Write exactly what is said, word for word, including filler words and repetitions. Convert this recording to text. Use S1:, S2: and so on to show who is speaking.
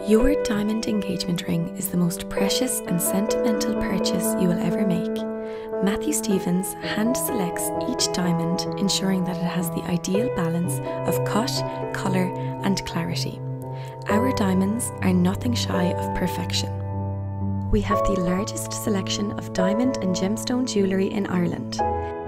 S1: Your diamond engagement ring is the most precious and sentimental purchase you will ever make. Matthew Stephens hand selects each diamond, ensuring that it has the ideal balance of cut, colour and clarity. Our diamonds are nothing shy of perfection. We have the largest selection of diamond and gemstone jewellery in Ireland.